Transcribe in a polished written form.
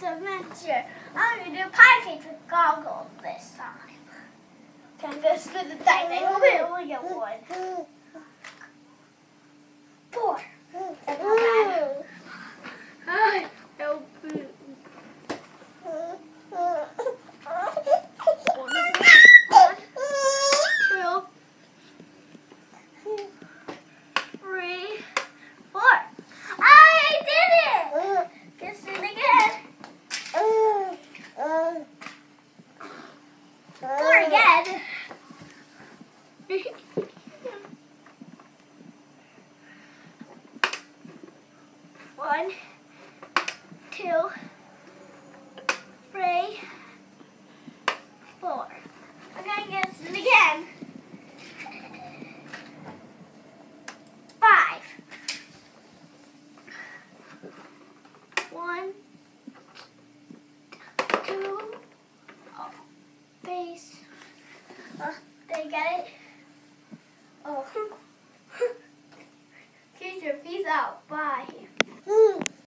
Pizza Adventure. I'm going to do pie face with goggles this time. Okay, let's do the dining. We'll get one. 4. That's not bad. Help me. 1, 2, 3, 4. I did it! Guess it again. 4 again. 1, 2, 3, 4. I'm gonna guess it again. 5. 1, 2. Oh, face. Did I get it? Oh. Peace out. Bye.